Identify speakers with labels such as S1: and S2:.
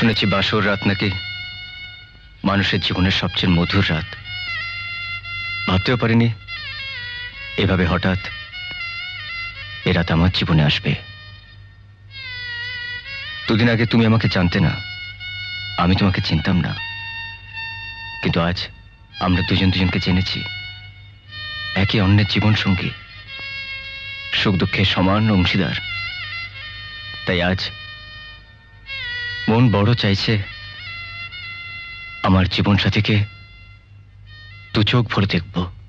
S1: শুনেছি বাসর রাত নাকি মানুষের জীবনের সবচেয়ে মধুর রাত। ভাবতেও পারিনি এভাবে হঠাৎ এ রাত আমার জীবনে আসবে। দুদিন আগে তুমি আমাকে জানতে না, আমি তোমাকে চিনতাম না, কিন্তু আজ আমরা দুজন দুজনকে জেনেছি, একে অন্যের জীবন সঙ্গী, সুখ দুঃখের সমান অংশীদার। তাই আজ মন বড় চাইছে আমার জীবন সাথীকে দু চোখ ভরে দেখব।